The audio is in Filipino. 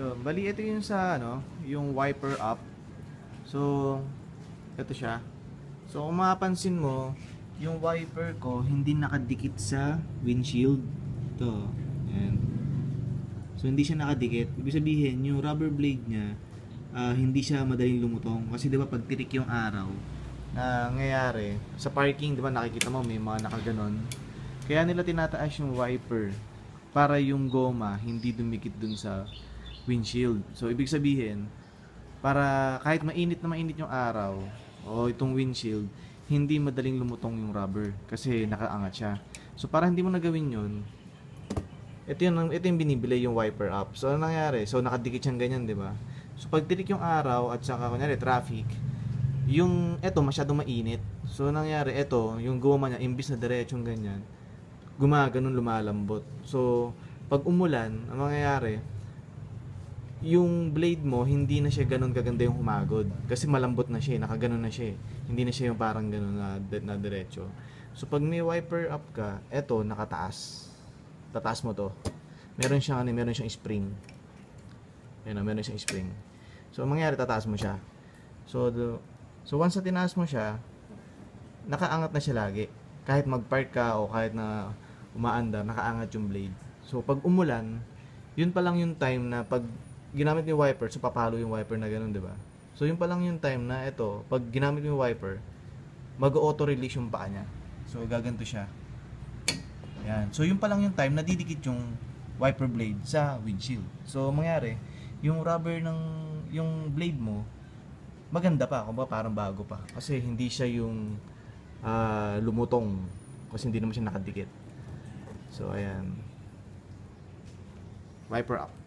Bali ito yung sa ano, yung wiper up. So, ito siya. So, kung mapapansin mo, yung wiper ko hindi nakadikit sa windshield. Ito. Ayan. So, hindi siya nakadikit. Ibig sabihin, yung rubber blade niya, hindi siya madaling lumutong. Kasi 'di ba pag tirik yung araw, na nangyayari sa parking, 'di ba nakikita mo may mga nakaganon. Kaya nila tinataas yung wiper para yung goma hindi dumikit dun sa windshield. So, ibig sabihin, para kahit mainit yung araw o itong windshield, hindi madaling lumutong yung rubber kasi nakaangat siya. So, para hindi mo nagawin yun, ito yung binibili yung wiper up. So, ano nangyari? So, nakadikit siyang ganyan, di ba? So, pag tirik yung araw at saka, kunyari, traffic, yung, ito, masyadong mainit. So, nangyari, ito, yung goma niya, imbis na diretsong ganyan, gumaganon lumalambot. So, pag umulan, ang mangyayari, yung blade mo, hindi na siya ganun kaganda yung humagod. Kasi malambot na siya, nakaganon na siya. Hindi na siya yung parang ganun na diretso. So, pag may wiper up ka, eto, nakataas. Tataas mo to. Meron siyang spring. Ayan, meron siyang spring. So, ang mangyayari, tataas mo siya. So once na tinaas mo siya, nakaangat na siya lagi. Kahit mag-park ka o kahit na umaandar, nakaangat yung blade. So, pag umulan, yun pa lang yung time na pag ginamit yung wiper, so papalo yung wiper na ganun, di ba? So, yun pa lang yung time na ito, pag ginamit yung wiper, mag-auto-release yung paa niya. So, gaganto siya. Yan. So, yun pa lang yung time na didikit yung wiper blade sa windshield. So, mangyari, yung rubber ng, yung blade mo, maganda pa, kung ba parang bago pa. Kasi hindi siya yung lumutong. Kasi hindi naman siya nakadikit. So, ayan. Wiper up.